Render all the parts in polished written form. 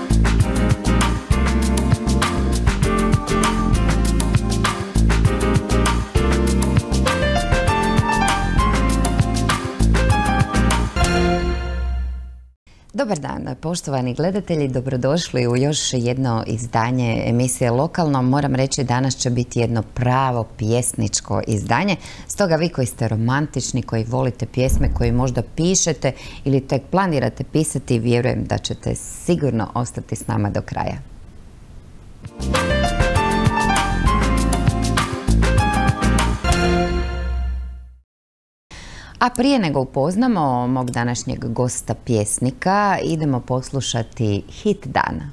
Dobar dan, poštovani gledatelji, dobrodošli u još jedno izdanje emisije Lokalno. Moram reći, danas će biti jedno pravo pjesničko izdanje. Stoga vi koji ste romantični, koji volite pjesme, koji možda pišete ili tek planirate pisati, vjerujem da ćete sigurno ostati s nama do kraja. A prije nego upoznamo mog današnjeg gosta pjesnika, idemo poslušati hit dana.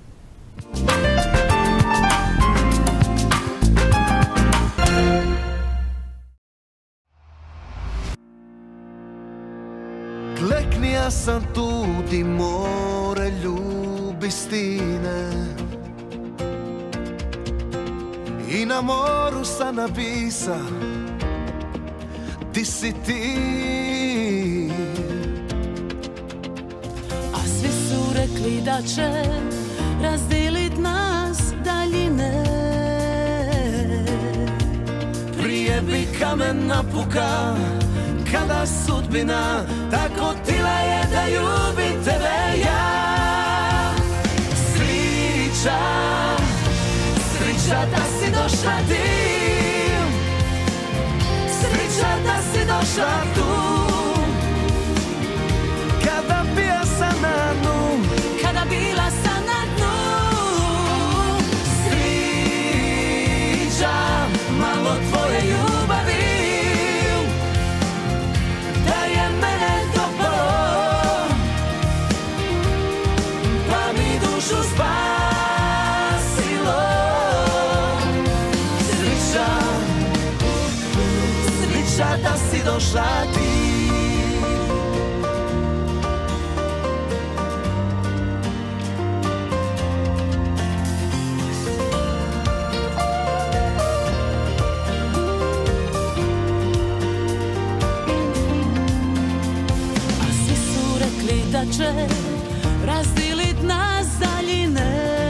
Kleknija sam tu di more ljubi stine i na moru sam napisa ti si ti. A svi su rekli da će razdilit nas daljine. Prije bi kamen napuka kada sudbina tako tila je da ljubim tebe ja. Srića, srića da si došla ti, srića da si došla tu. Kada bija sam na dnu, Kada bila sam na dnu, srića malo tvoje ljubavi, da je mene dopalo, pa mi dušu spasilo. Srića, srića da si došla ti. da će razdilit nas daljine.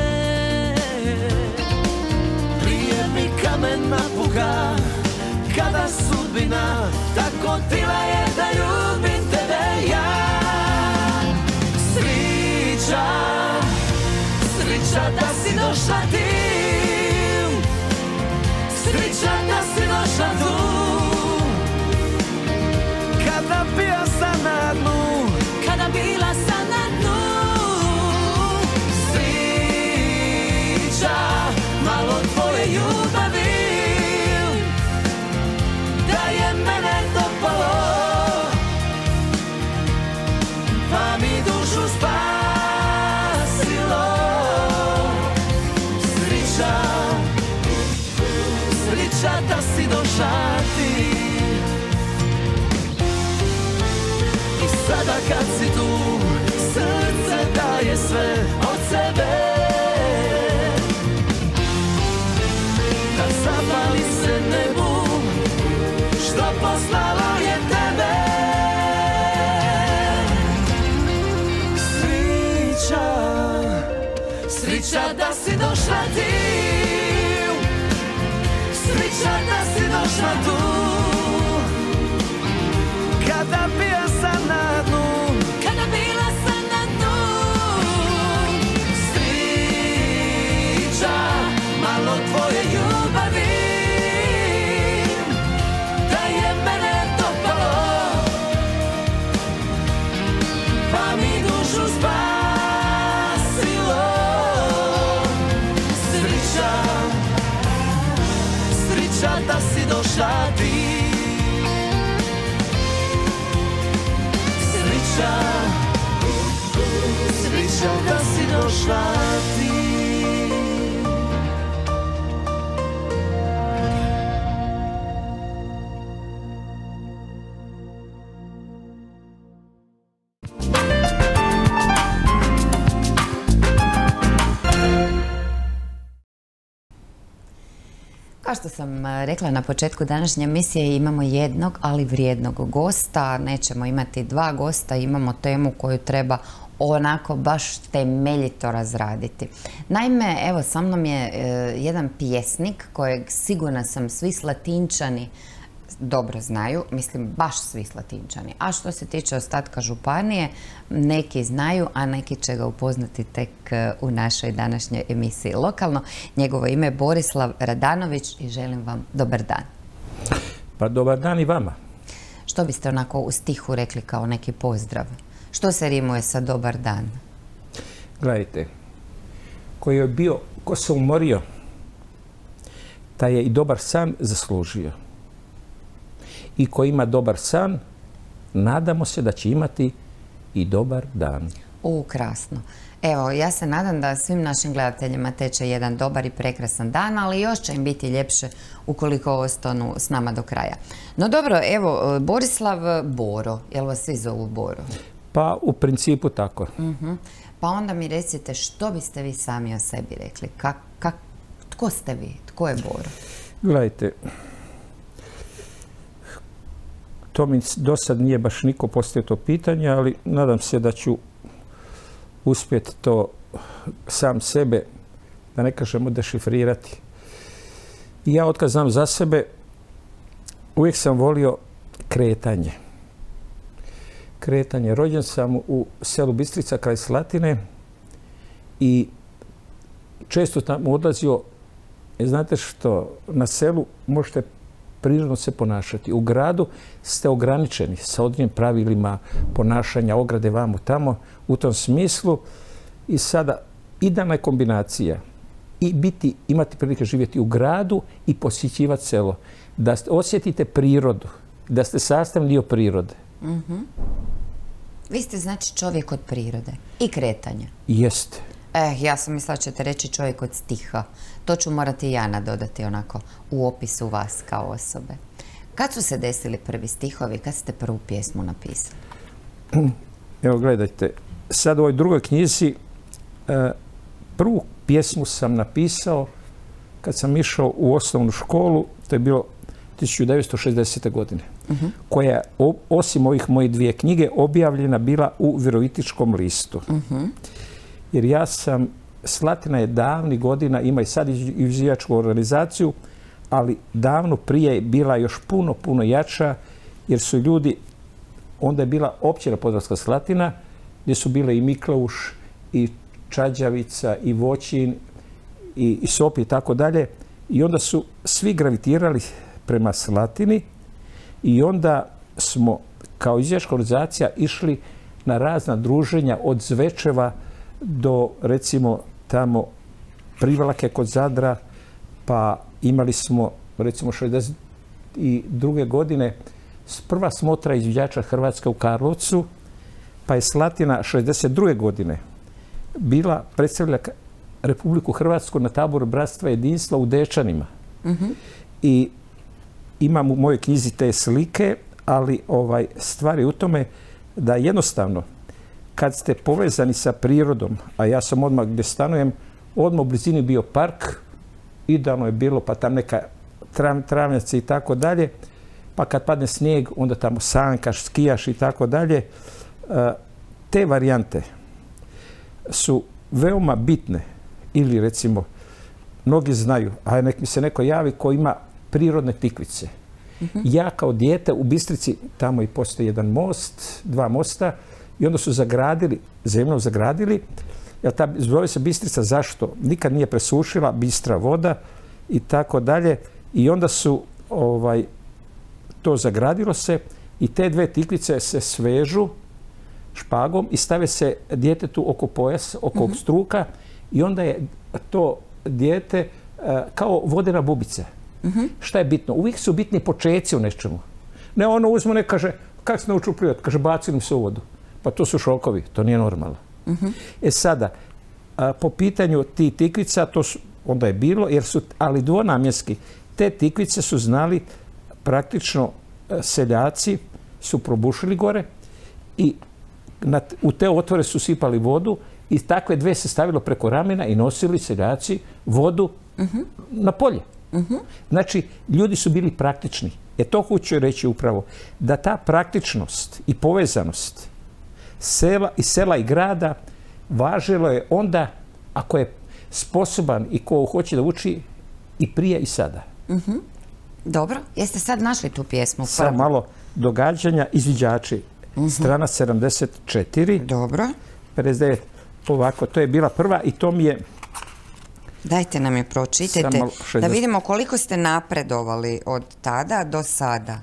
Prije mi kamen napuka kada sudbina tako tila je da ljubim tebe ja. Srića, srića da si došla ti, srića da si došla tu. Kada bija sam na dnu, kada bila sam na dnu, srića malo tvoje ljubavi, da je mene dopalo, pa mi dušu spasilo. Srića, srića da si došla ti. Sada kad si tu, srce daje sve od sebe, da zapali se nebu što poslalo je tebe. Srića, srića da si došla ti, srića da si došla tu. Kada bija sam na dnu, kada bila sam na dnu, srića malo tvoje ljubavi, da je mene dopalo, pa mi dušu spasilo. Srića, srića da si došla ti. Srića da si došla ti. Kao što sam rekla na početku današnje emisije, imamo jednog, ali vrijednog gosta. Nećemo imati dva gosta, imamo temu koju treba onako baš temeljito razraditi. Naime, evo, sa mnom je jedan pjesnik kojeg sigurna sam svi Slatinčani dobro znaju, mislim baš svi Slatinčani. A što se tiče ostatka županije, neki znaju, a neki će ga upoznati tek u našoj današnjoj emisiji Lokalno. Njegovo ime je Borislav Radanović i želim vam dobar dan. Pa dobar dan i vama. Što biste onako u stihu rekli kao neki pozdrav? Što se rimuje sa dobar dan? Gledajte, ko se umorio, taj je i dobar san zaslužio. I ko ima dobar san, nadamo se da će imati i dobar dan. Krasno. Evo, ja se nadam da svim našim gledateljima teče jedan dobar i prekrasan dan, ali još će im biti ljepše ukoliko ostanu s nama do kraja. No dobro, evo, Borislav Boro, jel vas svi zovu Boro? Pa u principu tako. Pa onda mi recite što biste vi sami o sebi rekli? Tko ste vi? Tko je Boro? Gledajte, to mi do sad nije baš niko postavio to pitanje, ali nadam se da ću uspjeti to sam sebe, da ne kažemo, dešifrirati. I ja otkad znam za sebe, uvijek sam volio kretanje. Rođen sam u selu Bistrica kraj Slatine i često tamo odlazio. Znate što, na selu možete prirodno se ponašati. U gradu ste ograničeni sa određenim pravilima ponašanja, ograde vamo tamo, u tom smislu. I sada idealna je kombinacija i imati prilike živjeti u gradu i posjećivati selo. Da osjetite prirodu, da ste sastavni dio prirode. Vi ste znači čovjek od prirode i kretanja. Jeste. Ja sam mislila ćete reći čovjek od stiha. To ću morati ja nadodati onako u opisu vas kao osobe. Kad su se desili prvi stihovi? Kad ste prvu pjesmu napisali? Evo gledajte, sad u ovoj drugoj knjizi prvu pjesmu sam napisao kad sam išao u osnovnu školu, to je bilo 1960. godine, koja je osim ovih mojih dvije knjige objavljena bila u Virovitičkom listu. Jer ja sam, Slatina je davnih godina, ima i sad izvijačku organizaciju, ali davno prije je bila još puno jača, jer su ljudi, onda je bila općina Podravska Slatina, gdje su bile i Mikleuš, i Čađavica, i Voćin, i Sop i tako dalje. I onda su svi gravitirali prema Slatini i onda smo kao izvijačka organizacija išli na razna druženja od Zvečeva do recimo tamo Privlake kod Zadra, pa imali smo recimo 62. godine prva smotra izviđača Hrvatske u Karlovcu, pa je Slatina 62. godine bila predstavlja Republiku Hrvatsku na taboru Bratstva jedinstva u Dečanima. I imam u mojoj knjizi te slike, ali stvar je u tome da jednostavno kad ste povezani sa prirodom, a ja sam odmah gdje stanujem, odmah u blizini bio park, idealno je bilo, pa tam neka travnjaci i tako dalje, pa kad padne snijeg, onda tamo sankaš, skijaš i tako dalje. Te varijante su veoma bitne, ili recimo, mnogi znaju, a nek mi se neko javi ko ima prirodne tikvice. Ja kao dijete u Bistrici, tamo i postoji jedan most, dva mosta, i onda su zagradili, zemljom zagradili, jer zove se Bistrica, zašto? Nikad nije presušila, bistra voda i tako dalje. I onda su to zagradilo se i te dve tikvice se svežu špagom i stave se djetetu oko pojasa, oko struka i onda je to dijete kao vodena bubica. Šta je bitno? Uvijek su bitni počeci u nečemu. Ne ono uzmu, ne kaže, kak se nauču prijat? Kaže, bacili se u vodu. Pa to su šokovi, to nije normalno. Sada, po pitanju tih tikvica, to onda je bilo, ali dvonamjenski, te tikvice su znali praktično seljaci su probušili gore i u te otvore su sipali vodu i takve dve se stavilo preko ramena i nosili seljaci vodu na polje. Znači, ljudi su bili praktični. To hoću reći upravo, da ta praktičnost i povezanost iz sela i grada, važilo je onda, ako je sposoban i ko hoće da uči, i prije i sada. Dobro, jeste sad našli tu pjesmu? Sad malo događanja, izviđači. Strana 74. Dobro. 59. Ovako, to je bila prva i to mi je... Dajte nam je pročitajte, da vidimo koliko ste napredovali od tada do sada.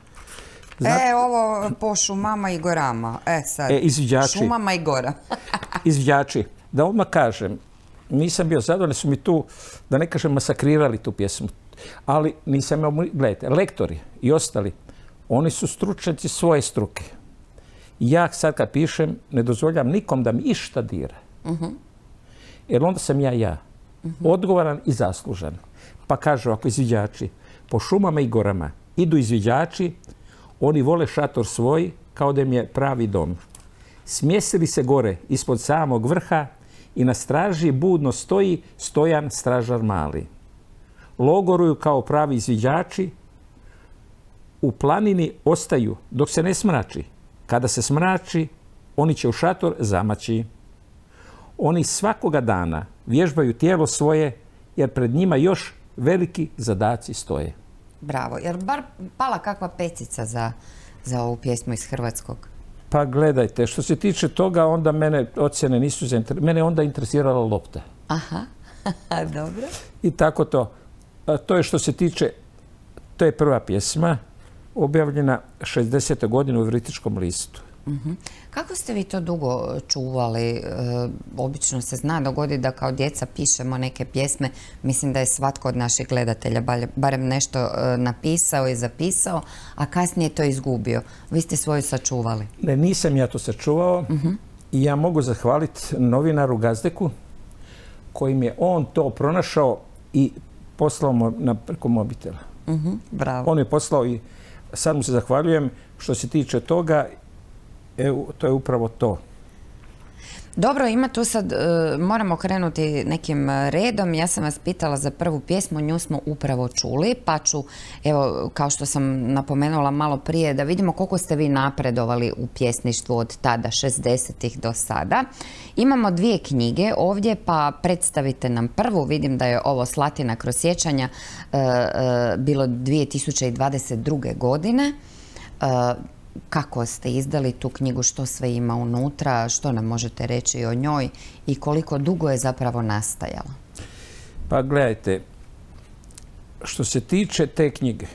Ovo po šumama i gorama. Sad, izviđači. Šumama i gora. Izviđači. Da odmah kažem, nisam bio zadovoljan, su mi tu, da ne kažem, masakrirali tu pjesmu. Ali nisam, gledajte, lektori i ostali, oni su stručnjaci svoje struke. Ja sad kad pišem, ne dozvoljam nikom da mi išta dira. Jer onda sam ja. Odgovoran i zaslužan. Pa kažu, ako izviđači, po šumama i gorama idu izviđači, oni vole šator svoj kao da im je pravi dom. Smjestili se gore ispod samog vrha i na straži budno stoji stojan stražar mali. Logoruju kao pravi izviđači, u planini ostaju dok se ne smrači. Kada se smrači, oni će u šator zamaći. Oni svakoga dana vježbaju tijelo svoje, jer pred njima još veliki zadaci stoje. Bravo. Jer bar pala kakva pecica za ovu pjesmu iz hrvatskog? Pa gledajte, što se tiče toga, onda mene ocjene nisu zainteresirale. Mene onda interesirala lopta. Aha, dobro. I tako to. To je što se tiče, to je prva pjesma, objavljena 60. godine u Virovitičkom listu. Kako ste vi to dugo čuvali? Obično se zna dogoditi da kao djeca pišemo neke pjesme. Mislim da je svatko od naših gledatelja barem nešto napisao i zapisao, a kasnije to izgubio. Vi ste svoju sačuvali. Ne, nisam ja to sačuvao i ja mogu zahvaliti novinaru Gazdeku kojim je on to pronašao i poslao preko mobitela. Bravo. On je poslao i sad mu se zahvaljujem. Što se tiče toga, to je upravo to. Dobro, ima tu sad, moramo krenuti nekim redom. Ja sam vas pitala za prvu pjesmu, nju smo upravo čuli, pa ću, evo, kao što sam napomenula malo prije, da vidimo koliko ste vi napredovali u pjesništvu od tada, 60-ih do sada. Imamo 2 knjige ovdje, pa predstavite nam prvu. Vidim da je ovo Slatina kroz sjećanja bilo 2022. godine. Kako ste izdali tu knjigu, što sve ima unutra, što nam možete reći o njoj i koliko dugo je zapravo nastajala? Pa gledajte, što se tiče te knjige,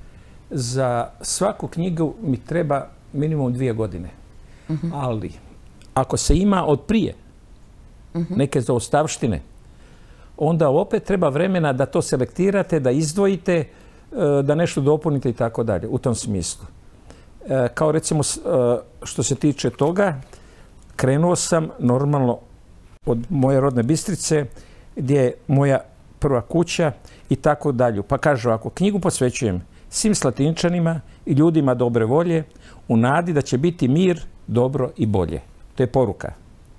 za svaku knjigu mi treba minimum 2 godine. Ali ako se ima od prije neke zaostavštine, onda opet treba vremena da to selektirate, da izdvojite, da nešto dopunite i tako dalje, u tom smislu. Kao recimo što se tiče toga, krenuo sam normalno od moje rodne Bistrice, gdje je moja prva kuća i tako dalje. Pa kaže ovako, knjigu posvećujem svim Slatinčanima i ljudima dobre volje u nadi da će biti mir, dobro i bolje. To je poruka.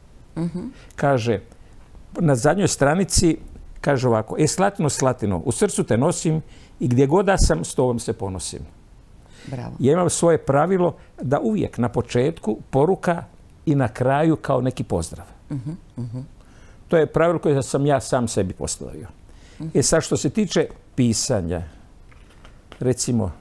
Kaže, na zadnjoj stranici kaže ovako, Slatino, Slatino, u srcu te nosim i gdje god da sam, s tobom se ponosim. Bravo. Ja imam svoje pravilo da uvijek na početku poruka i na kraju kao neki pozdrav. To je pravilo koje sam ja sam sebi postavio. Sad što se tiče pisanja, recimo,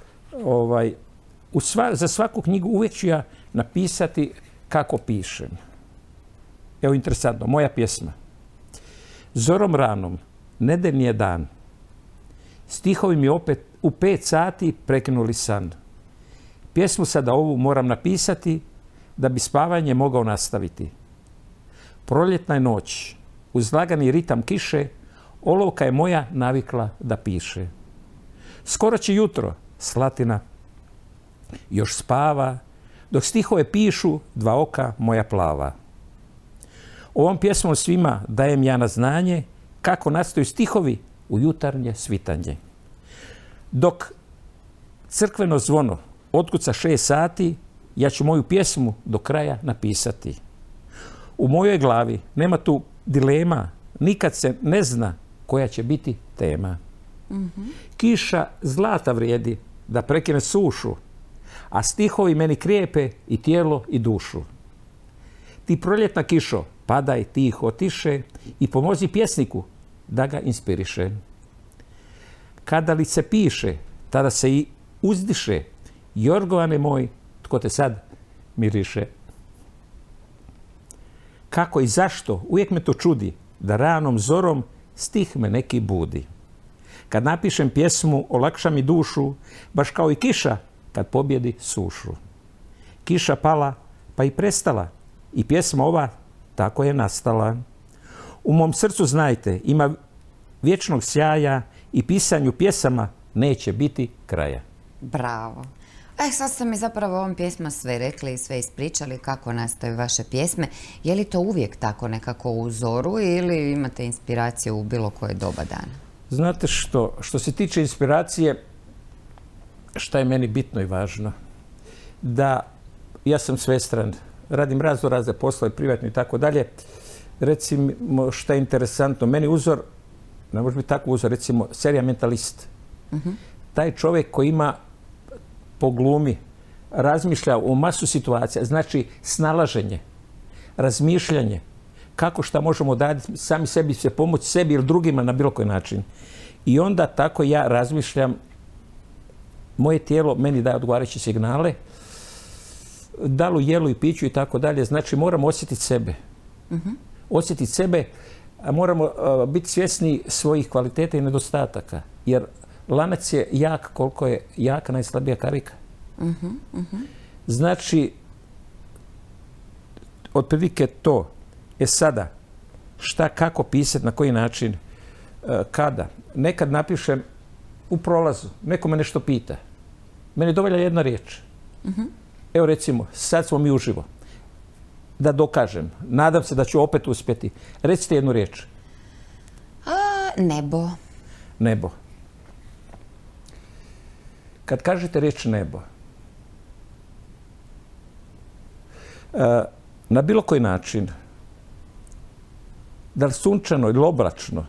za svaku knjigu uvijek ću ja napisati kako pišem. Evo, interesantno, moja pjesma. Zorom ranom, nedeljni je dan, stihovi mi opet u 5 sati prekinuli san. Pjesmu sada ovu moram napisati da bi spavanje mogao nastaviti. Proljetna je noć, uz lagani ritam kiše, olovka je moja navikla da piše. Skoro će jutro, Slatina još spava, dok stihove pišu 2 oka moja plava. Ovom pjesmom svima dajem ja na znanje kako nastaju stihovi u jutarnje svitanje. Dok crkveno zvono otkuca 6 sati, ja ću moju pjesmu do kraja napisati. U mojoj glavi nema tu dilema, nikad se ne zna koja će biti tema. Kiša zlata vrijedi da prekine sušu, a stihovi meni krijepe i tijelo i dušu. Ti proljetna kišo, padaj tiho tiše i pomozi pjesniku da ga inspiriše. Kada li se piše, tada se i uzdiše. Jorgovane moj, tko te sad miriše. Kako i zašto, uvijek me to čudi, da ranom zorom stih me neki budi. Kad napišem pjesmu, olakša mi dušu, baš kao i kiša kad pobjedi sušu. Kiša pala, pa i prestala, i pjesma ova tako je nastala. U mom srcu, znajte, ima vječnog sjaja i pisanju pjesama neće biti kraja. Bravo. Sad ste mi zapravo ovom pjesma sve rekli i sve ispričali kako nastaju vaše pjesme. Je li to uvijek tako nekako u zoru ili imate inspiraciju u bilo koje doba dana? Znate što se tiče inspiracije, šta je meni bitno i važno? Da ja sam svestran, radim razne poslove, privatni i tako dalje. Recimo, šta je interesantno, meni uzor, ne može biti tako uzor, recimo serija Mentalist. Taj čovjek koji ima po glumi, razmišlja o masu situacija, znači snalaženje, razmišljanje, kako šta možemo dati, sami sebi se pomoći sebi ili drugima na bilo koji način. I onda tako ja razmišljam, moje tijelo meni daje odgovarajuće signale, da li u jelu i piću i tako dalje, znači moramo osjetiti sebe. Osjetiti sebe, a moramo biti svjesni svojih kvaliteta i nedostataka, jer lanac je jak koliko je jaka najslabija karika. Znači, otprilike to. Sada, šta, kako pisati, na koji način, kada. Nekad napišem u prolazu, neko me nešto pita. Meni je dovoljna jedna riječ. Evo recimo, sad smo mi uživo. Da dokažem, nadam se da ću opet uspjeti. Recite jednu riječ. Nebo. Nebo. Kad kažete riječ nebo, na bilo koji način, da li sunčano ili oblačno,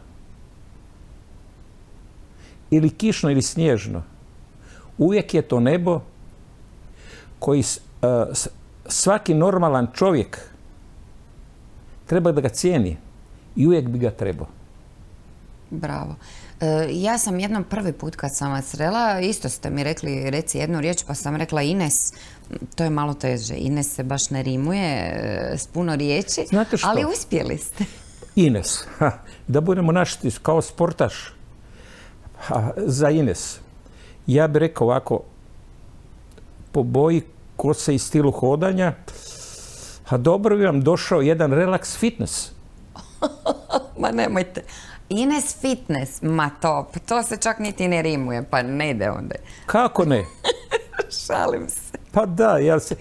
ili kišno ili snježno, uvijek je to nebo koji svaki normalan čovjek treba da ga cijeni i uvijek bi ga trebao. Bravo. Ja sam jednom prvi put kad sam vas srela, isto ste mi rekli, reci jednu riječ, pa sam rekla Ines. To je malo teže. Ines se baš ne rimuje s puno riječi, ali uspjeli ste. Ines. Da budemo našti kao sportaš za Ines. Ja bih rekao ovako, po boji kose i stilu hodanja, a dobro bi vam došao jedan relax fitness. Ma nemojte. Ines Fitness, ma to se čak niti ne rimuje, pa ne ide onda. Kako ne? Šalim se. Pa da,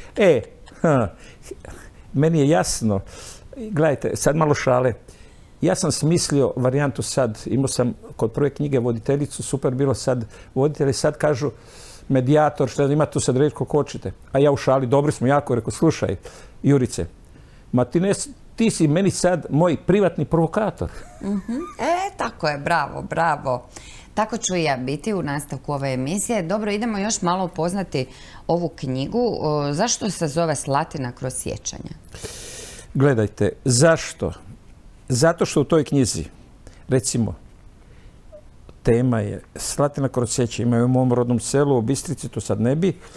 meni je jasno. Gledajte, sad malo šale. Ja sam smislio varijantu sad, imao sam kod prve knjige voditeljicu, super bilo sad, voditelji sad kažu medijator, što ima tu sad reći koliko hoćete. A ja u šali, dobri smo jako, rekao, slušaj, Jurice, ma ti si meni sad moj privatni provokator. Tako je, bravo, bravo. Tako ću i ja biti u nastavku ove emisije. Dobro, idemo još malo upoznati ovu knjigu. Zašto se zove Slatina kroz sjećanja? Gledajte, zašto? Zato što u toj knjizi, recimo, tema je Slatina kroz sjećanja. Imaju u mom rodnom selu, u Bistrici, to sad ne bi.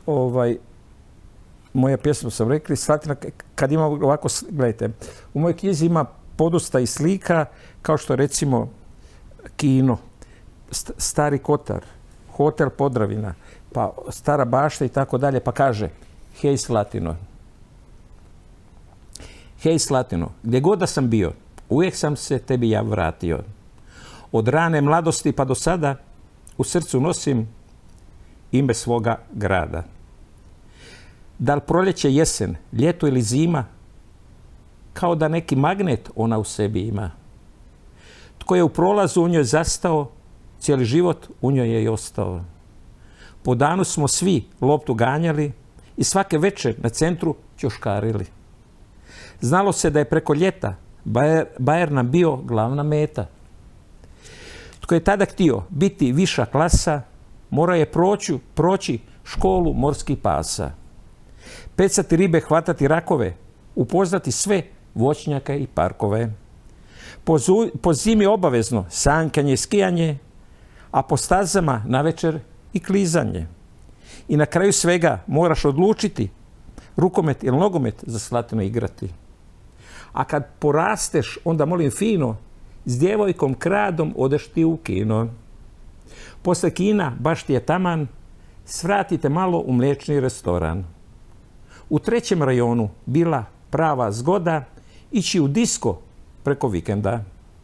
Moja pjesma sam rekli, Slatina, kad ima ovako, gledajte, u mojoj knjizi ima podosta i slika, kao što recimo kino, Stari Kotar, hotel Podravina, pa Stara Bašta i tako dalje, pa kaže, hej Slatino. Hej Slatino, gdje god da sam bio, uvijek sam se tebi ja vratio. Od rane mladosti pa do sada u srcu nosim ime svoga grada. Da li proljeće, jesen, ljeto ili zima, kao da neki magnet ona u sebi ima. Tko je u prolazu u njoj zastao, cijeli život u njoj je i ostao. Po danu smo svi loptu ganjali i svake večer na centru ćoškarili. Znalo se da je preko ljeta Bayer nam bio glavna meta. Tko je tada htio biti viša klasa, mora je proći školu morskih pasa. Pecati ribe, hvatati rakove, upoznati sve voćnjake i parkove. Po zimi obavezno sankanje i skijanje, a po stazama navečer i klizanje. I na kraju svega moraš odlučiti rukomet ili nogomet za Slatinu igrati. A kad porasteš, onda molim fino, s djevojkom kradom odeš ti u kino. Posle kina, baš ti je taman, svratite malo u mliječni restoran. U 3. rajonu bila prava zgoda ići u disko preko vikenda.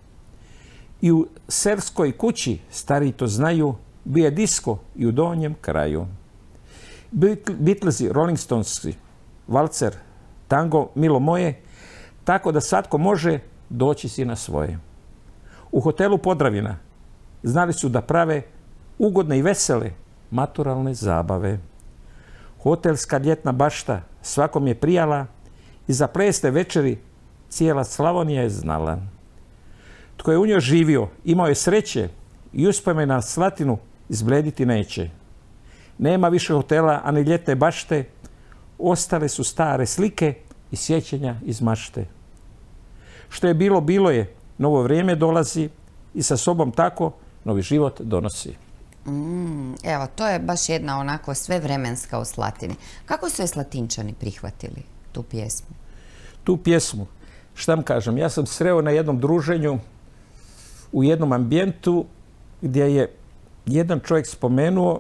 I u Serskoj kući, stari to znaju, bio je disko i u donjem kraju. Beatlesi, Rolling Stonesi, valcer, tango, milo moje, tako da svatko može doći si na svoje. U hotelu Podravina znali su da prave ugodne i vesele maturalne zabave. Hotelska ljetna bašta svakom je prijala i za plesne večeri cijela Slavonija je znala. Tko je u njoj živio, imao je sreće i uspomena na Slatinu izblediti neće. Nema više hotela, ani ljetne bašte, ostale su stare slike i sjećanja iz mašte. Što je bilo, bilo je, novo vrijeme dolazi i sa sobom tako novi život donosi. Evo, to je baš jedna onako svevremenska u Slatini. Kako su je Slatinčani prihvatili tu pjesmu? Tu pjesmu, šta vam kažem, ja sam sreo na jednom druženju u jednom ambijentu gdje je jedan čovjek spomenuo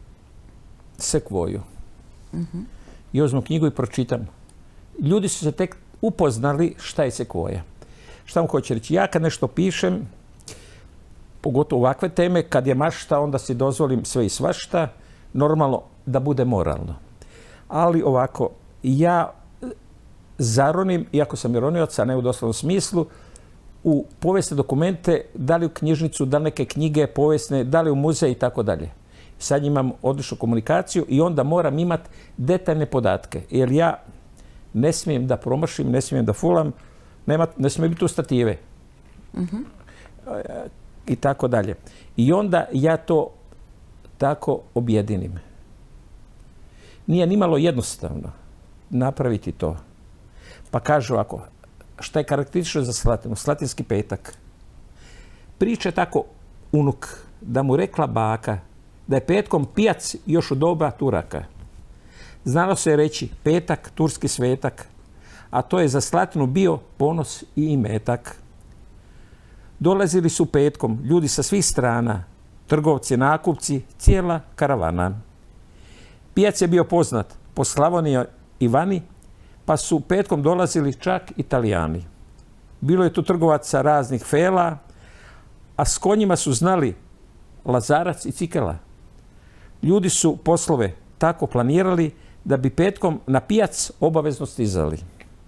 sekvoju. I uzmem knjigu i pročitam. Ljudi su se tek upoznali šta je sekvoja. Šta vam hoće reći? Ja kad nešto pišem, pogotovo ovakve teme, kad je mašta, onda si dozvolim sve i svašta, normalno da bude moralno. Ali ovako, ja zaronim, iako sam ironioc, a ne u doslovnom smislu, u povijesne dokumente, da li u knjižnicu, da li neke knjige povijesne, da li u muzej i tako dalje. Sad imam odličnu komunikaciju i onda moram imati detaljne podatke. Jer ja ne smijem da promašim, ne smijem da fulam, ne smije biti tu stative. I tako dalje. I onda ja to tako objedinim. Nije nimalo jednostavno napraviti to. Pa kažu ovako, šta je karakteristično za Slatinu? Slatinski petak. Priča tako unuk, da mu rekla baka, da je petkom pijac još u doba Turaka. Znalo se reći petak, turski svetak, a to je za Slatinu bio ponos i imetak. Dolazili su petkom ljudi sa svih strana, trgovci, nakupci, cijela karavana. Pijac je bio poznat po Slavoniji i vani, pa su petkom dolazili čak Italijani. Bilo je tu trgovaca raznih fela, a s konjima su znali Lazarac i Cikela. Ljudi su poslove tako planirali da bi petkom na pijac obavezno stizali.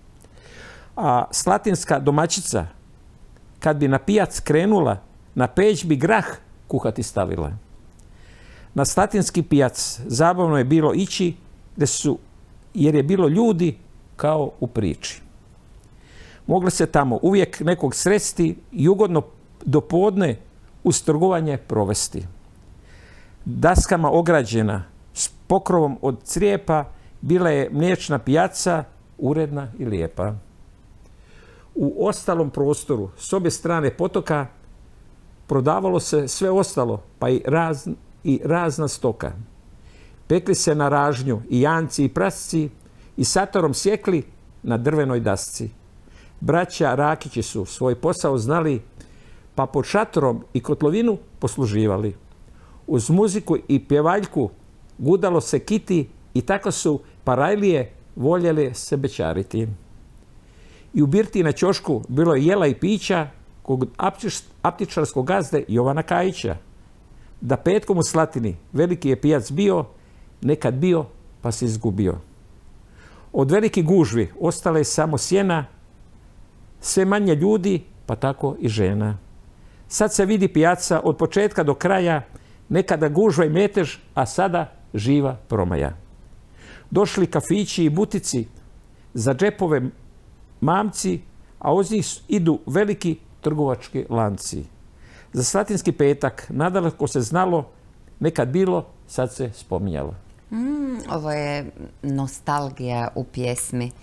A slatinska domaćica, kad bi na pijac krenula, na peć bi grah kuhati stavila. Na slatinski pijac zabavno je bilo ići, jer je bilo ljudi kao u priči. Mogli se tamo uvijek nekog sresti i ugodno do podne uz trgovanje provesti. Daskama ograđena, s pokrovom od crijepa, bila je mliječna pijaca, uredna i lijepa. U ostalom prostoru, s obje strane potoka, prodavalo se sve ostalo, pa i razna stoka. Pekli se na ražnju i janci i prasci i satorom sjekli na drvenoj dasci. Braća Rakići su svoj posao znali, pa pod šatorom i kotlovinu posluživali. Uz muziku i pjevaljku gudalo se kiti i tako su parajlije voljeli se bečariti. I u birti na ćošku bilo je jela i pića kod aptičarskog gazde Jovana Kajića. Da petkom u Slatini veliki je pijac bio, nekad bio pa se izgubio. Od velike gužvi ostala je samo sjena, sve manje ljudi pa tako i žena. Sad se vidi pijaca od početka do kraja, nekada gužva i metež, a sada živa promaja. Došli kafići i butici, za džepove mamci, a uz njih idu veliki trgovački lanci. Za slatinski petak nadaleko se znalo, nekad bilo, sad se spominjalo. Ovo je nostalgija u pjesmi.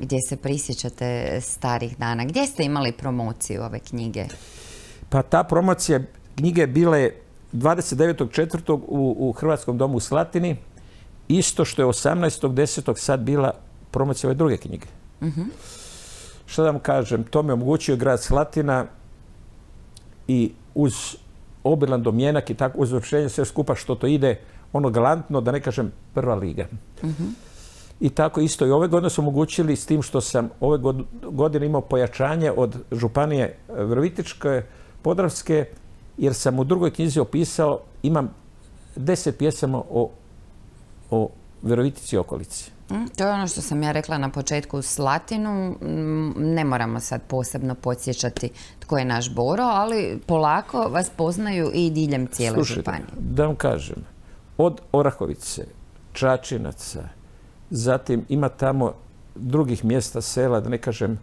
gdje se prisjećate starih dana. Gdje ste imali promociju ove knjige? Pa ta promocija knjige bila je 29.4. u Hrvatskom domu u Slatini, isto što je 18.10. sad bila promocija ove druge knjige. Što da vam kažem, to mi omogućio grad Slatina i uz obilan domjenak i tako uz uopštenje sve skupa što to ide ono galantno, da ne kažem prva liga. I tako isto i ove godine su omogućili s tim što sam ove godine imao pojačanje od Županije Virovitičke, Podravske, jer sam u drugoj knjizi opisao, imam 10 pjesama o Virovitici i okolici. To je ono što sam ja rekla na početku Slatinu. Ne moramo sad posebno podsjećati tko je naš Boro, ali polako vas poznaju i diljem cijele županije. Da vam kažem, od Orahovice, Čačinaca, zatim ima tamo drugih mjesta, sela, da ne kažem,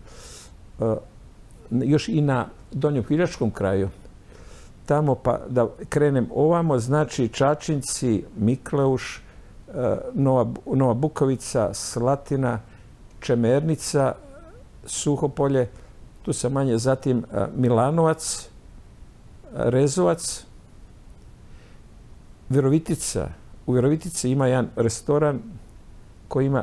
još i na Donjem Hiljačkom kraju, tamo pa da krenem ovamo, znači Čačinci, Mikleuš, Nova Bukovica, Slatina, Čemernica, Suhopolje, tu sam manje, zatim Milanovac, Rezovac, Virovitica. U Virovitici ima jedan restoran koji ima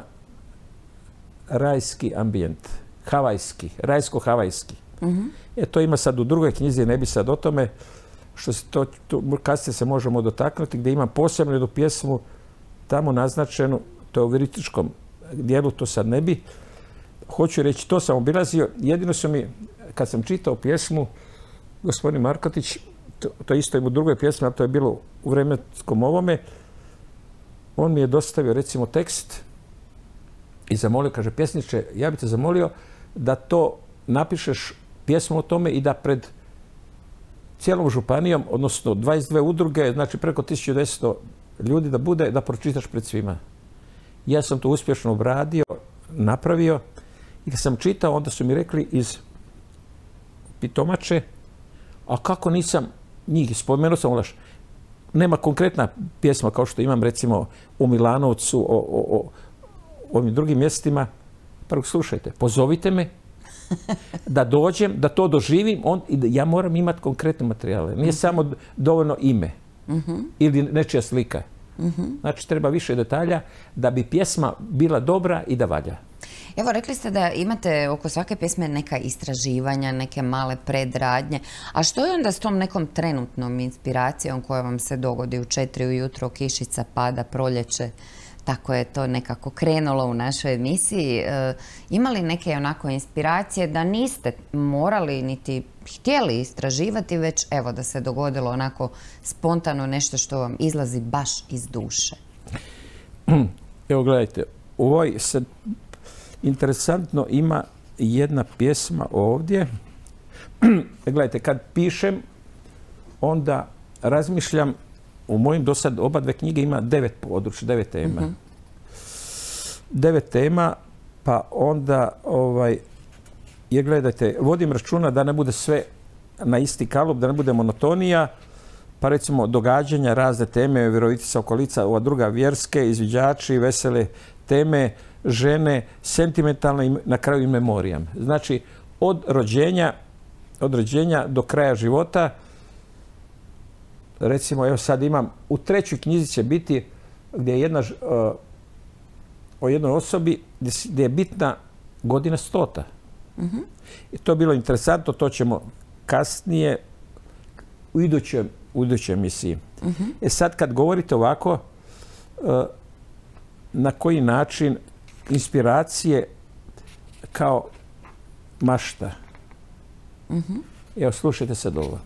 rajski ambijent, havajski, rajsko-havajski. To ima sad u drugoj knjizi, ne bi sad o tome, što se to kasnije se možemo dotaknuti, gdje imam posebno jednu pjesmu tamo naznačenu, to je u virovitičkom dijelu, to sad ne bi. Hoću reći, to sam obilazio, jedino su mi, kad sam čitao pjesmu, gospodin Markotić, to isto im u drugoj pjesmi, ali to je bilo u vremenskom ovome, on mi je dostavio recimo tekst i zamolio, kaže, pjesniče, ja bih te zamolio da to napišeš pjesmu o tome i da pred cijelom županijom, odnosno 22 udruge, znači preko 1200 ljudi da bude, da pročitaš pred svima. Ja sam to uspješno obradio, napravio i kad sam čitao, onda su mi rekli iz Pitomače, a kako nisam njih, spomenuo sam, nema konkretna pjesma kao što imam recimo u Milanovcu, o ovim drugim mjestima. Prvo slušajte, pozovite me da dođem, da to doživim, ja moram imati konkretne materijale. Nije samo dovoljno ime ili nečija slika. Znači, treba više detalja da bi pjesma bila dobra i da valja. Evo, rekli ste da imate oko svake pjesme neka istraživanja, neke male predradnje. A što je onda s tom nekom trenutnom inspiracijom koja vam se dogodi u 4 ujutro, kišica pada, proljeće? Tako je to nekako krenulo u našoj emisiji. Ima li neke onako inspiracije da niste morali niti htjeli istraživati, već evo da se dogodilo onako spontano nešto što vam izlazi baš iz duše? Evo gledajte, ovoj se interesantno ima jedna pjesma ovdje. Gledajte, kad pišem, onda razmišljam. U mojim do sad oba dve knjige ima 9 područja, 9 tema. 9 tema, pa onda gledajte, vodim računa da ne bude sve na isti kalup, da ne bude monotonija, pa recimo događanja, razne teme, Virovitica, okolica, ova druga vjerske, izviđači, vesele teme, žene, sentimentalne i na kraju i memorijam. Znači, od rođenja do kraja života. Recimo, evo sad imam, u 3. knjizi će biti gdje je o jednoj osobi gdje je bitna godina 100. I to je bilo interesantno, to ćemo kasnije u idućoj emisiji. Sad kad govorite ovako, na koji način inspiracije kao mašta. Evo, slušajte sad ovo.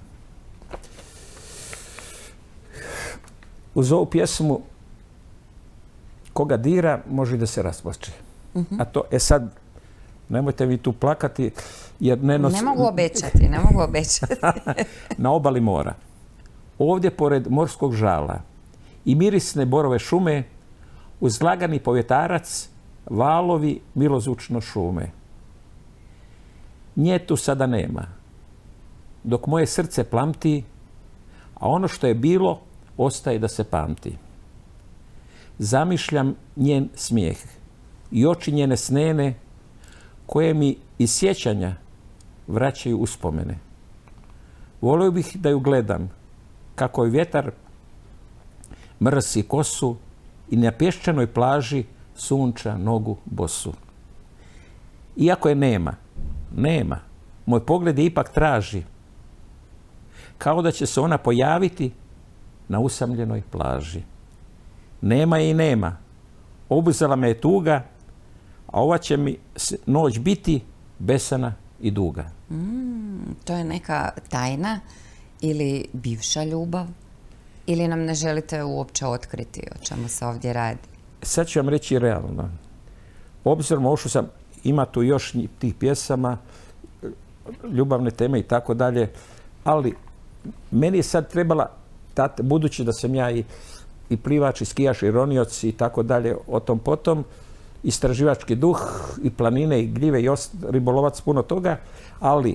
Uz ovu pjesmu koga dira može da se rasplače. A to, sad, nemojte vi tu plakati jer ne mogu obećati. Na obali mora. Ovdje pored morskog žala i mirisne borove šume uz lagani povjetarac valovi milozvučno šume. Nje tu sada nema. Dok moje srce plamti, a ono što je bilo ostaje da se pamti. Zamišljam njen smijeh i oči njene snene koje mi iz sjećanja vraćaju uspomene. Volio bih da ju gledam, kako je vjetar mrsi kosu i na pješčanoj plaži sunča nogu bosu. Iako je nema, moj pogled je ipak traži, kao da će se ona pojaviti na usamljenoj plaži. Nema je i nema, obuzela me je tuga, a ova će mi noć biti besana i duga. To je neka tajna ili bivša ljubav? Ili nam ne želite uopće otkriti o čemu se ovdje radi? Sad ću vam reći realno. Obzirom ovo što ima tu još tih pjesama, ljubavne teme i tako dalje, ali meni je sad trebala, budući da sam ja i plivač, i skijaš, i ronioc i tako dalje, o tom potom, istraživački duh, i planine, i gljive, i ribolovac, puno toga, ali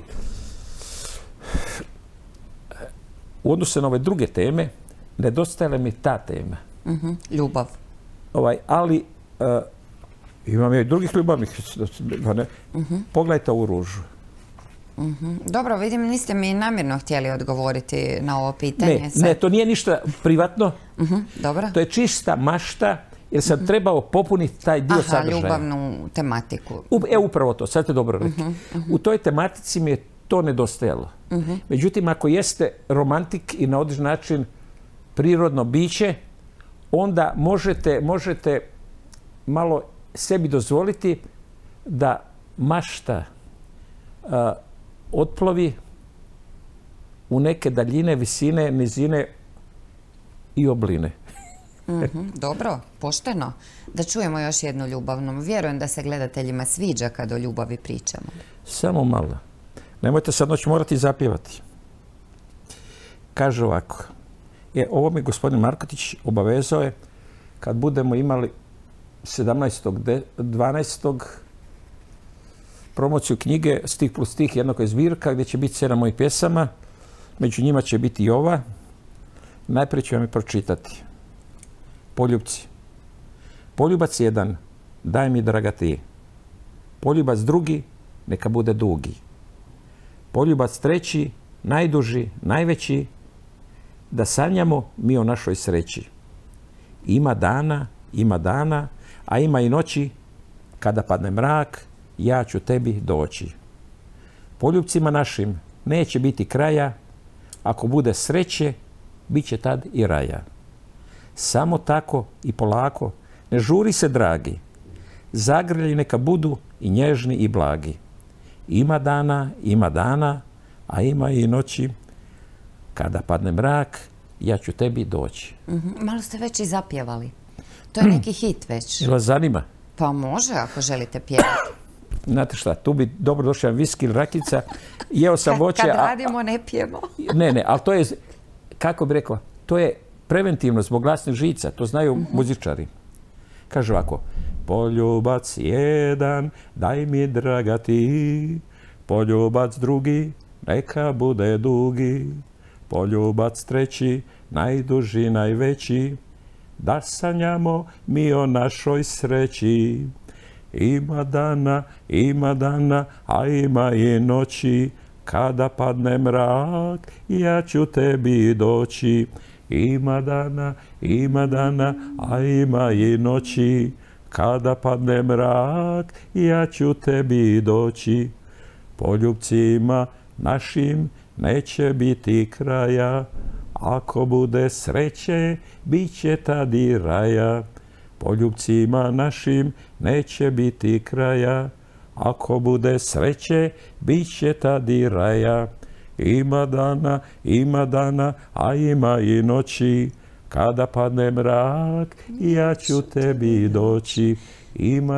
u odnosu na ove druge teme, nedostajala mi ta tema. Ljubav. Ali imam i drugih ljubavnih. Pogledajte ovu ružu. Dobro, vidim, niste mi namjerno htjeli odgovoriti na ovo pitanje. Ne, to nije ništa privatno. Dobro. To je čista mašta, jer sam trebao popuniti taj dio sadržaja. Ljubavnu tematiku. Upravo to, sad ste dobro rekli. U toj tematici mi je to nedostajalo. Međutim, ako jeste romantik i na određen način prirodno biće, onda možete malo sebi dozvoliti da mašta otplovi u neke daljine, visine, nizine i obline. Dobro, pošteno. Da čujemo još jednu ljubavnu. Vjerujem da se gledateljima sviđa kad o ljubavi pričamo. Samo malo. Nemojte sad noć morati zapjevati. Kaže ovako. Ovo mi gospodin Markotić obavezao je kad budemo imali 17.12. promociju knjige Stih plus stih, jednako je zbirka, gdje će biti 7 mojih pjesama. Među njima će biti i ova. Najprije ću vam je pročitati. Poljubci. Poljubac jedan, daj mi draga ti. Poljubac drugi, neka bude dugi. Poljubac treći, najduži, najveći, da sanjamo mi o našoj sreći. Ima dana, a ima i noći, kada padne mrak, ja ću tebi doći. Poljubcima našim neće biti kraja, ako bude sreće, bit će tad i raja. Samo tako i polako, ne žuri se dragi, zagrlji neka budu i nježni i blagi. Ima dana, a ima i noći, kada padne mrak, ja ću tebi doći. Malo ste već i zapjevali. To je neki hit već. Jel vas zanima? Pa može, ako želite pjevati. Znate šta, tu bi dobro došao viski ili rakica. Jeo sam voće. Kad radimo, ne pijemo. Ne, ali to je, kako bi rekla, to je preventivno zbog glasnih žica. To znaju muzičari. Kaže ovako. Poljubac jedan, daj mi draga ti. Poljubac drugi, neka bude dugi. Poljubac treći, najduži, najveći, da sanjamo mi o našoj sreći. Ima dana, a ima i noći, kada padne mrak, ja ću tebi doći. Ima dana, a ima i noći, kada padne mrak, ja ću tebi doći. Poljubcima našim neće biti kraja, ako bude sreće, bit će tad i raja. Poljubcima našim neće biti kraja, ako bude sreće, bit će tad i raja. Ima dana, a ima i noći, kada padne mrak, ja ću tebi doći. Ima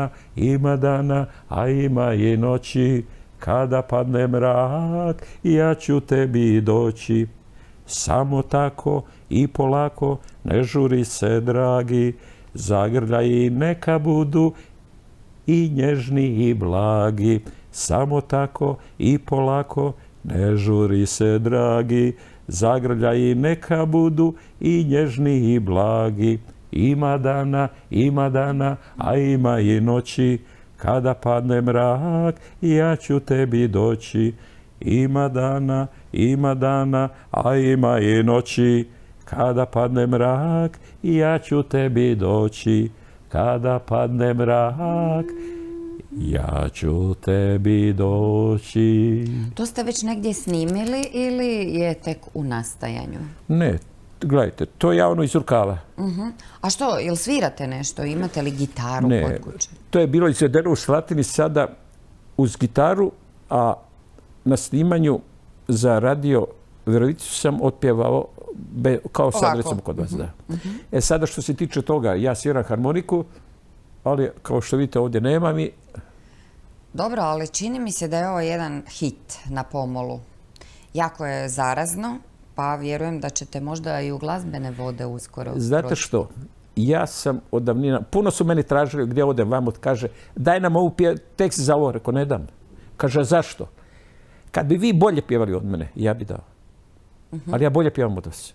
dana, a ima i noći, kada padne mrak, ja ću tebi doći. Samo tako i polako, ne žuri se dragi, zagrljaji neka budu i nježni i blagi. Samo tako i polako, ne žuri se dragi, zagrljaji neka budu i nježni i blagi. Ima dana, a ima i noći, Kada padne mrak, ja ću tebi doći. Ima dana, a ima i noći. Kada padne mrak, ja ću tebi doći. Kada padne mrak, ja ću tebi doći. To ste već negdje snimili ili je tek u nastajanju? Ne, gledajte, to je iz rukava. A što, jel svirate nešto? Imate li gitaru kod kuće? To je bilo izvedeno u Slatini sada uz gitaru, a na snimanju za radio Virovicu sam otpjevao kao sad recimo kod vas. Da. Sada što se tiče toga, ja sviram harmoniku, ali kao što vidite ovdje nema mi. Dobro, ali čini mi se da je ovo jedan hit na pomolu. Jako je zarazno, pa vjerujem da ćete možda i u glazbene vode uskoro. Znate što? Ja sam od davnina, puno su meni tražili gdje odem vamo, kaže daj nam ovu tekst za ovo, reko ne dam. Kaže zašto? Kad bi vi bolje pjevali od mene, ja bi dao. Ali ja bolje pjevam od vas.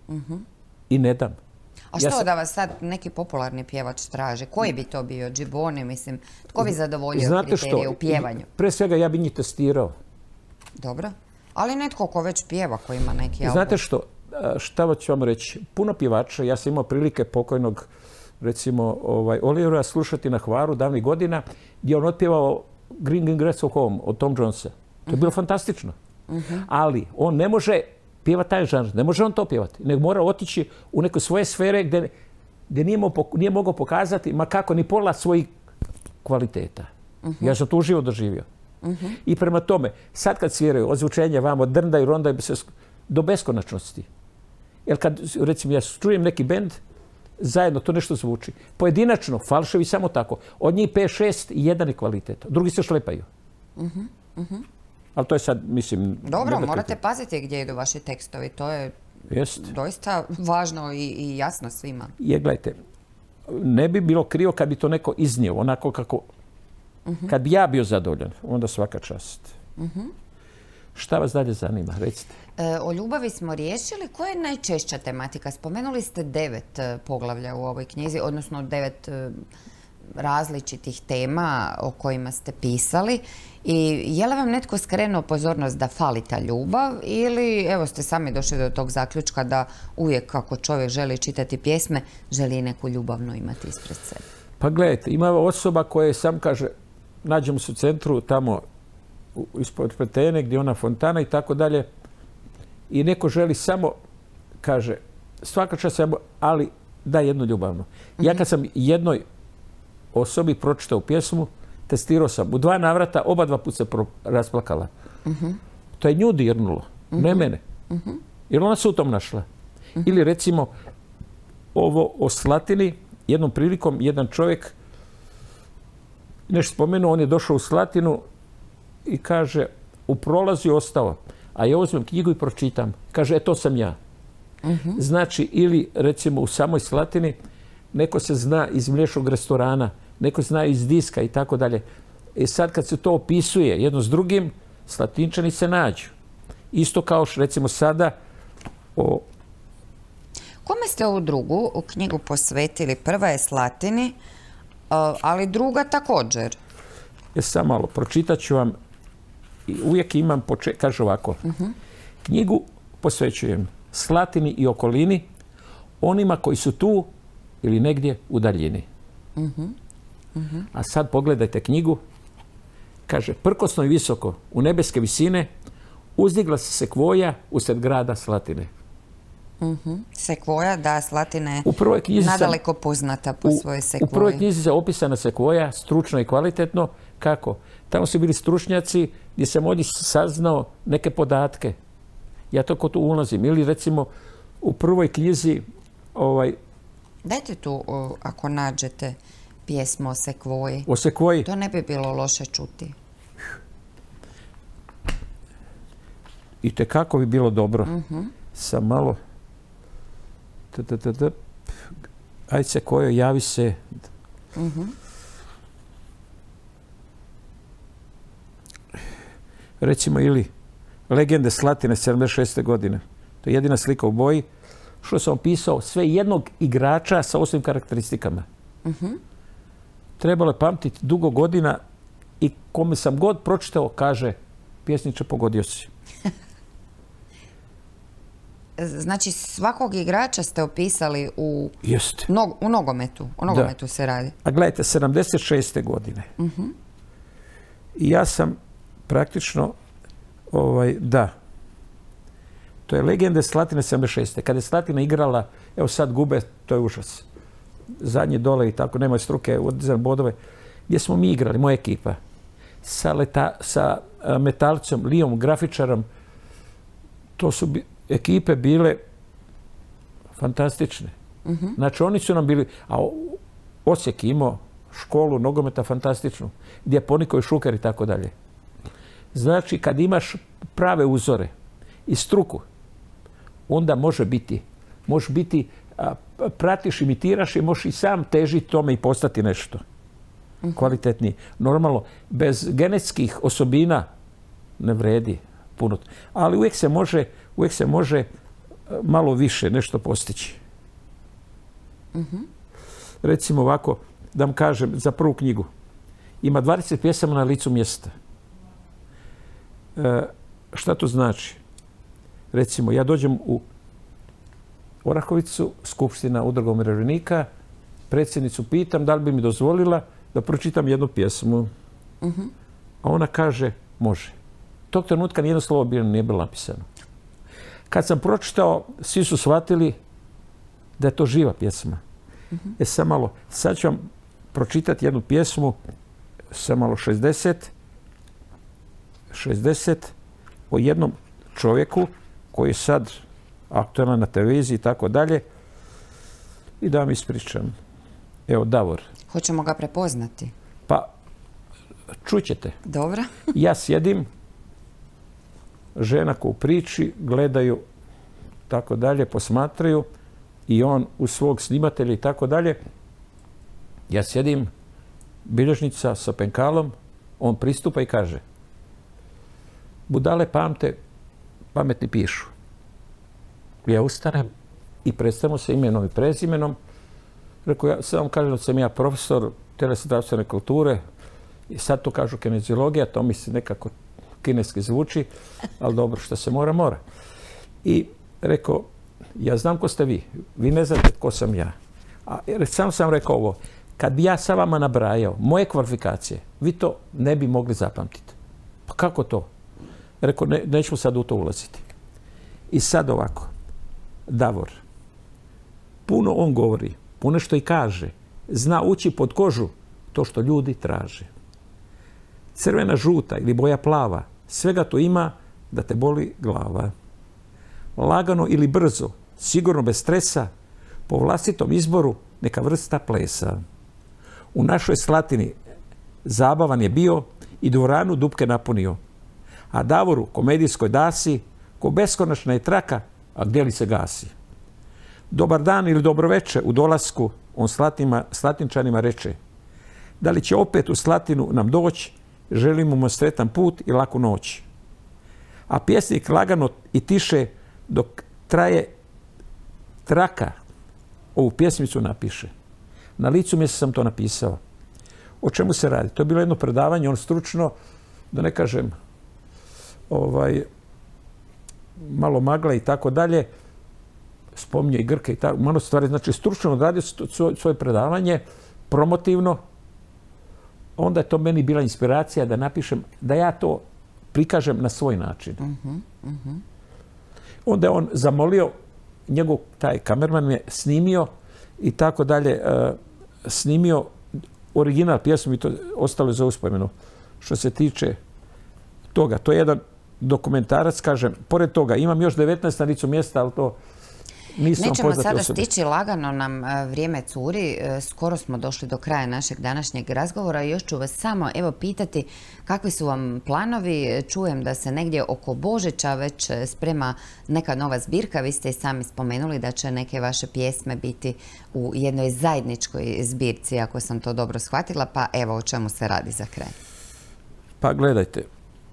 I ne dam. A što da vas sad neki popularni pjevač traže? Koji bi to bio? Džiboni, mislim. Tko bi zadovoljio kriterije u pjevanju? Pre svega ja bi njih testirao. Dobro. Ali netko ko već pjeva, ko ima neki album. Znate što? Šta ću vam reći? Puno pjevača, ja sam imao prilike pokojnog, recimo, Olivera slušati na Hvaru davnih godina, gdje on otpjevao Green Green Grass Home od Tom Jonesa. To je bilo fantastično. Ali on ne može pjevati taj žanr, ne može on to pjevati, nego mora otići u neke svoje sfere gdje nije mogao pokazati, ma kako, ni pola svojih kvaliteta. Ja sam to uživo doživio. I prema tome, sad kad sviraju ozvučenje vamo, drndaju, rondaju se do beskonačnosti. Jer kad, recimo, ja čujem neki bend, zajedno to nešto zvuči. Pojedinačno, falševi samo tako. Od njih 5-6 i jedan je kvalitet. Drugi se šlepaju. Ali to je sad, mislim... Dobro, morate paziti gdje idu vaši tekstovi. To je doista važno i jasno svima. Gledajte, ne bi bilo krivo kad bi to neko iznio, onako kako... Kad bi ja bio zadovoljan, onda svaka čast. Šta vas dalje zanima? Recite. O ljubavi smo riješili. Koja je najčešća tematika? Spomenuli ste 9 poglavlja u ovoj knjizi, odnosno 9 različitih tema o kojima ste pisali. I je li vam netko skrenuo pozornost da fali ta ljubav ili evo ste sami došli do tog zaključka da uvijek kako čovjek želi čitati pjesme, želi neku ljubavnu imati ispred sebe? Pa gledajte, ima osoba koja sam kaže, nađemo se u centru tamo ispod Petene gdje je ona fontana i tako dalje i neko želi samo, kaže, svaka čast samo, ali daj jednu ljubavnu. Ja kad sam jednoj osobi pročitao pjesmu, testirao sam. U 2 navrata, oba 2 puta se rasplakala. To je nju dirnulo, ne mene. Jer ona se u tom našla. Ili recimo ovo o Slatini, jednom prilikom jedan čovjek nešto spomenuo, on je došao u Slatinu i kaže, u prolazu je ostao, a ja uzmem knjigu i pročitam. Kaže, to sam ja. Znači, ili recimo u samoj Slatini, neko se zna iz mliječnog restorana, neko zna iz diska i tako dalje. I sad kad se to opisuje jedno s drugim, Slatinčani se nađu. Isto kao što recimo sada o... Kome ste ovu drugu knjigu posvetili? Prva je Slatini, ali druga također. Samo malo, pročitat ću vam. Uvijek imam, kaže ovako. Knjigu posvećujem Slatini i okolini, onima koji su tu ili negdje u daljini. A sad pogledajte knjigu. Kaže, prkosno i visoko u nebeske visine uzdigla se sekvoja usred grada Slatine. Sekvoja, da, Slatina je nadaleko poznata po svojoj sekvoji. U prvoj knjizi je opisana sekvoja, stručno i kvalitetno. Kako? Tamo su bili stručnjaci gdje sam od njih saznao neke podatke. Ja to tu ulazim. Ili recimo u prvoj knjizi... Dajte tu, ako nađete pjesmu o sekvoji. O sekvoji? To ne bi bilo loše čuti. I tekako bi bilo dobro. Sam malo... Ajde sekvojo, javi se. Recimo ili Legende Slatine 76. godine. To je jedina slika u boji. Što sam opisao sve jednog igrača sa osnovnim karakteristikama. trebalo je pamtiti dugo godina i kome sam god pročitao kaže pjesniče, pogodio si. Znači, svakog igrača ste opisali u nogometu. O nogometu se radi. A gledajte, 76. godine. I ja sam praktično, to je legende Slatine 76. Kada je Slatina igrala, evo sad gube, to je užas. Zadnje dole i tako, nemaju struke, odizan bodove. Gdje smo mi igrali, moja ekipa. Sa Metalcom, Lijom, grafičarom. To su ekipe bile fantastične. Znači, oni su nam bili... A Osijek imao školu nogometa fantastičnu, gdje je Poniko i Šuker i tako dalje. Znači, kad imaš prave uzore i struku, onda može biti, pratiš, imitiraš i možeš i sam težiti tome i postati nešto kvalitetniji. Normalno, bez genetskih osobina ne vredi puno. Ali uvijek se može malo više nešto postići. Recimo ovako, da vam kažem, za prvu knjigu. Ima 20 pjesama na licu mjesta. Šta to znači? Recimo, ja dođem u Orahovicu, skupština Udruga umirovljenika, predsjednicu pitam da li bi mi dozvolila da pročitam jednu pjesmu. A ona kaže, može. Tog trenutka nijedno slovo nije bilo napisano. Kad sam pročitao, svi su shvatili da je to živa pjesma. Sad ću vam pročitati jednu pjesmu, sam malo 60, o jednom čovjeku koji je sad aktualan na televiziji i tako dalje. I da vam ispričam. Evo, Davor. Hoćemo ga prepoznati? Pa, čućete. Dobro. Ja sjedim, žena ko u priči, gledaju, tako dalje, posmatraju i on u svog snimatelja i tako dalje. Ja sjedim, bilježnica sa penkalom, on pristupa i kaže: budale pamte, pametni pišu. Ja ustanem i predstavimo se imenom i prezimenom. Rekao, ja sad vam kažem da sam ja profesor tjelesne zdravstvene kulture i sad to kažu kineziologija, to mi se nekako kineski zvuči, ali dobro, što se mora, mora. I rekao, ja znam ko ste vi, vi ne znate ko sam ja. A sam sam rekao ovo, kad bi ja sa vama nabrajao moje kvalifikacije, vi to ne bi mogli zapamtiti. Pa kako to? Rekao, nećemo sad u to ulaziti. I sad ovako, Davor, puno on govori, puno što i kaže, zna ući pod kožu to što ljudi traže. Crvena, žuta ili boja plava, svega to ima da te boli glava. Lagano ili brzo, sigurno bez stresa, po vlastitom izboru neka vrsta plesa. U našoj Slatini zabavan je bio i dvoranu dupke napunio. A Davoru, komedijskoj dasi, ko beskonačna je traka, a gdje li se gasi. Dobar dan ili dobro večer u dolasku, on Slatinčanima reče: da li će opet u Slatinu nam doći, želimo mu sretan put i laku noć. A pjesnik lagano i tiše dok traje traka ovu pjesmicu napiše. Na licu mjesta sam to napisao. O čemu se radi? To je bilo jedno predavanje, on stručno, da ne kažem, malo magla i tako dalje, spominje i Grke i tako, malo stvari, znači stručno odradio svoje predavanje, promotivno, onda je to meni bila inspiracija da napišem, da ja to prikažem na svoj način. Onda je on zamolio, njegov taj kamerman je snimio i tako dalje, snimio original pjesmu i to ostalo je za uspomenu. Što se tiče toga, to je jedan dokumentarac, kažem, pored toga imam još 19 na licu mjesta, ali to nisam nećemo poznati sada osobe. stići, lagano nam vrijeme curi, skoro smo došli do kraja našeg današnjeg razgovora i još ću vas samo pitati kakvi su vam planovi. Čujem da se negdje oko Božića već sprema neka nova zbirka, vi ste i sami spomenuli da će neke vaše pjesme biti u jednoj zajedničkoj zbirci, ako sam to dobro shvatila, pa evo o čemu se radi za kraj. Pa gledajte,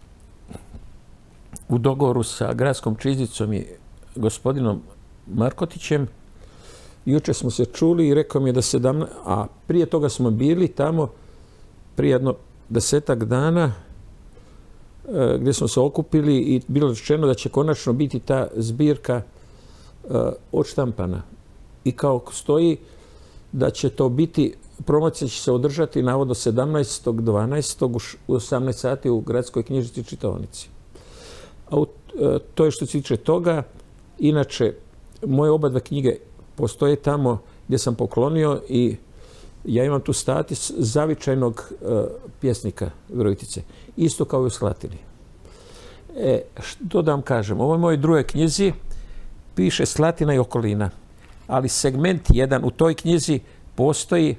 u dogovoru sa gradskom čiznicom i gospodinom Markotićem jučer smo se čuli i rekao mi je da 17, a prije toga smo bili tamo prije jedno 10-ak dana gdje smo se okupili i bilo rečeno da će konačno biti ta zbirka odštampana. I kao stoji da će to biti, promocija će se održati navodno 17.12. u 18 sati u Gradskoj knjižnici čitaonici. A to je što se tiče toga. Inače, moje oba dve knjige postoje tamo gdje sam poklonio i ja imam tu status zavičajnog pjesnika Virovitice. Isto kao i u Slatini. Što da vam kažem, u ovoj mojoj drugoj knjizi piše Slatina i okolina, ali segment jedan u toj knjizi postoji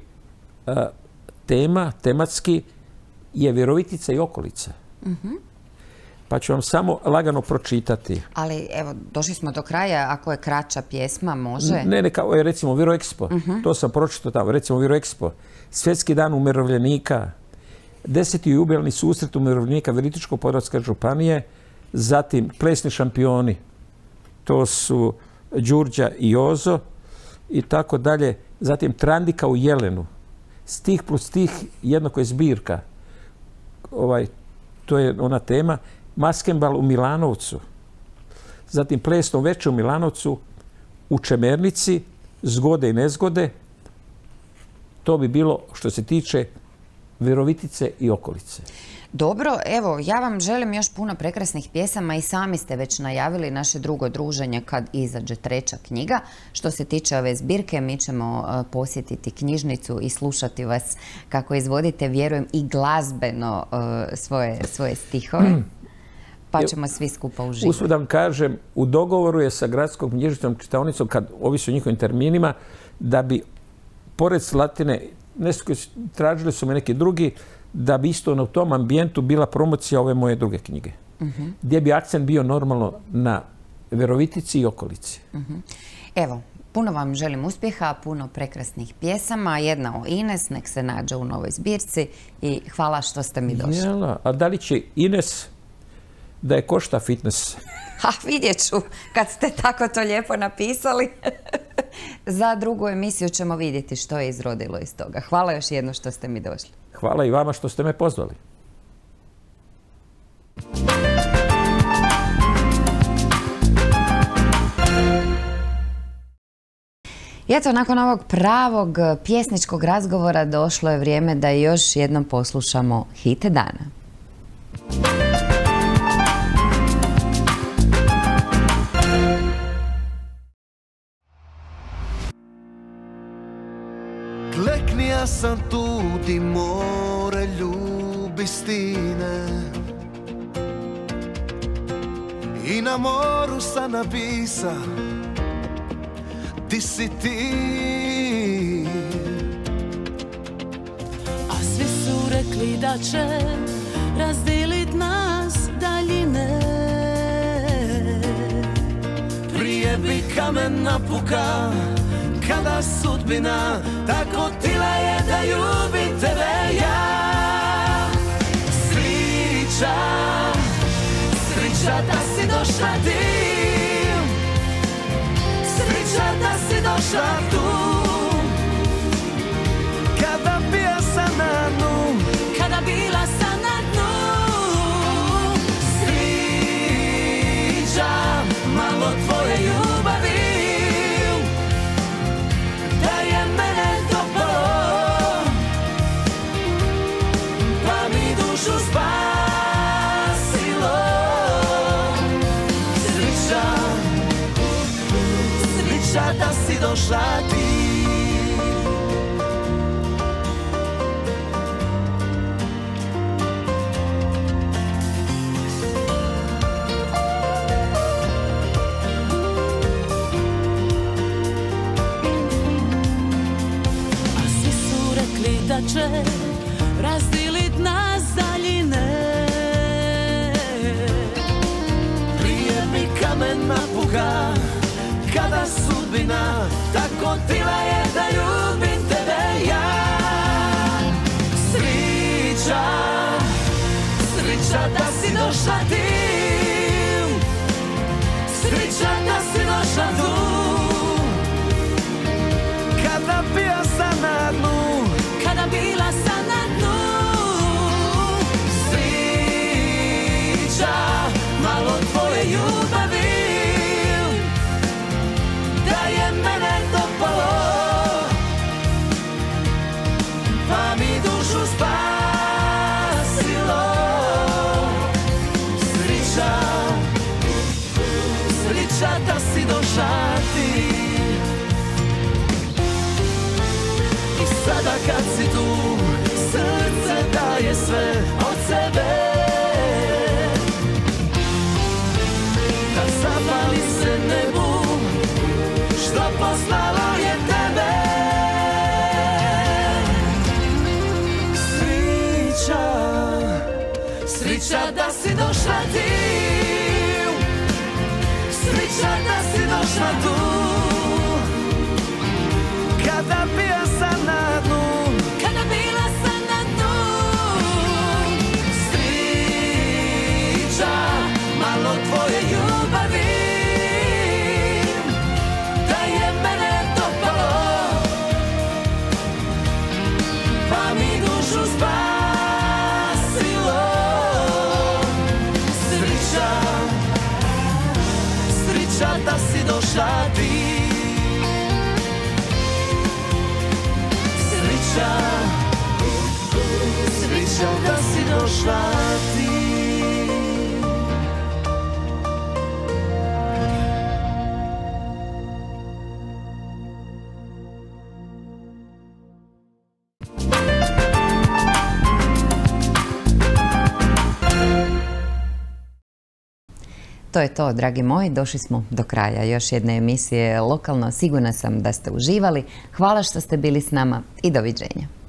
tematski je Virovitica i okolica. Pa ću vam samo lagano pročitati. Ali evo, došli smo do kraja, ako je kraća pjesma, može? Ne, kao je recimo Viroexpo. To sam pročitao tamo. Recimo Viroexpo. Svjetski dan umirovljenika, 10. jubilarni susret umirovljenika Virovitičko-podravske županije, zatim plesni šampioni, to su Đurđa i Jozo i tako dalje. Zatim Trandika u Jelenu. Stih plus stih jednako je zbirka. To je ona tema. Maskembal u Milanovcu. Zatim plesno veče u Milanovcu, u Čemernici, zgode i nezgode. To bi bilo što se tiče Virovitice i okolice. Dobro, evo, ja vam želim još puno prekrasnih pjesama i sami ste već najavili naše drugo druženje kad izađe treća knjiga. Što se tiče ove zbirke, mi ćemo posjetiti knjižnicu i slušati vas kako izvodite, vjerujem, i glazbeno svoje stihove. Pa ćemo svi skupa uživati. Usput da vam kažem, u dogovoru je sa Gradskom knjižnicom čitaonicom, kad ovisi o njihovim terminima, da bi, pored Slatine, tražili su me neki drugi, da bi isto u tom ambijentu bila promocija ove moje druge knjige. Gdje bi akcent bio normalno na Virovitici i okolici. Evo, puno vam želim uspjeha, puno prekrasnih pjesama, jedna o Ines, nek se nađe u novoj zbirci i hvala što ste mi došli. A da li će Ines da je košta fitness? Vidjet ću, kad ste tako to lijepo napisali. Za drugu emisiju ćemo vidjeti što je izrodilo iz toga. Hvala još jedno što ste mi došli. Hvala i vama što ste me pozvali. I eto, nakon ovog pravog pjesničkog razgovora došlo je vrijeme da još jednom poslušamo hite dana. Kleknija sam tu di more ljubi stine i na moru sam napisa ti si ti. A svi su rekli da će razdilit nas daljine. Prije bi kamen napuka kada sudbina tako tila je da ljubim tebe ja. Srića da si došla ti, srića da si došla tu. Kada bija sam na dnu, Kada bila sam na dnu, srića malo tvoje ljubavi. Da si došla ti. a svi su rekli da će razdilit nas daljine. Prije mi kamen napuka kada sudbina tako tila je da ljubim tebe ja. Srića da si došla ti, srića da si došla tu. došla ti. I sada kad si tu, srce daje sve od sebe, da zapali se nebu što poslalo je tebe. Srića da si došla ti, srića da si došla tu. Kada bio sam na dnu, Kada bila sam na dnu, srića malo tvoje ljubavi, da je mene dopalo, pa mi dušu spasilo. Srića da si došla ti, srića da si došla ti. To je to, dragi moji, došli smo do kraja još jedne emisije Lokalno. Sigurna sam da ste uživali. Hvala što ste bili s nama i doviđenja.